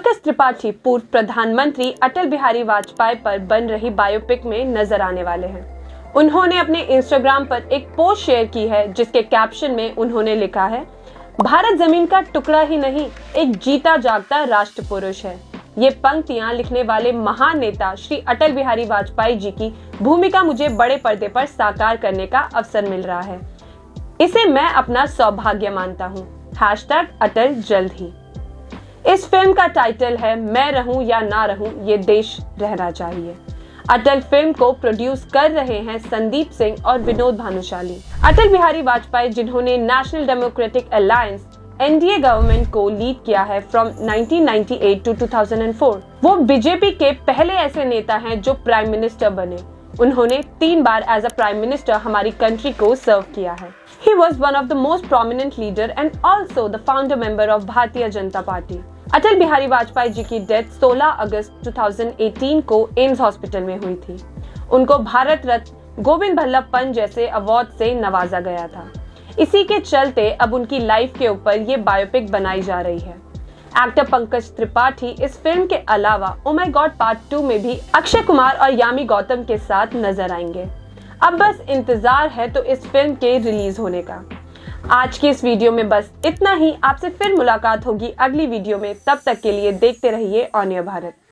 पंकज त्रिपाठी पूर्व प्रधानमंत्री अटल बिहारी वाजपेयी पर बन रही बायोपिक में नजर आने वाले हैं। उन्होंने अपने इंस्टाग्राम पर एक पोस्ट शेयर की है जिसके कैप्शन में उन्होंने लिखा है, भारत जमीन का टुकड़ा ही नहीं, एक जीता जागता राष्ट्र पुरुष है। ये पंक्तियां लिखने वाले महान नेता श्री अटल बिहारी वाजपेयी जी की भूमिका मुझे बड़े पर्दे पर साकार करने का अवसर मिल रहा है। इसे मैं अपना सौभाग्य मानता हूँ। #अटल जल्द ही। इस फिल्म का टाइटल है मैं रहूं या ना रहूं, ये देश रहना चाहिए। अटल फिल्म को प्रोड्यूस कर रहे हैं संदीप सिंह और विनोद भानुशाली। अटल बिहारी वाजपेयी जिन्होंने National Democratic Alliance NDA government को लीड किया है फ्रॉम 1998 टू 2004। वो बीजेपी के पहले ऐसे नेता हैं जो प्राइम मिनिस्टर बने। उन्होंने 3 बार एज अ प्राइम मिनिस्टर हमारी कंट्री को सर्व किया है। He was one of the most prominent leader and also the founder member of Bharatiya Janata party. Atal Bihari Vajpayee ji की डेथ 16 अगस्त 2018 को एम्स हॉस्पिटल में हुई थी। उनको भारत रत्न, गोविंद बल्लभ पंत जैसे अवार्ड से नवाजा गया था। इसी के चलते अब उनकी लाइफ के ऊपर ये बायोपिक बनाई जा रही है। एक्टर पंकज त्रिपाठी इस फिल्म के अलावा ओ माय गॉड पार्ट 2 में भी अक्षय कुमार और यामी गौतम के साथ नजर आएंगे। अब बस इंतजार है तो इस फिल्म के रिलीज होने का। आज की इस वीडियो में बस इतना ही। आपसे फिर मुलाकात होगी अगली वीडियो में। तब तक के लिए देखते रहिए ऑन एयर भारत।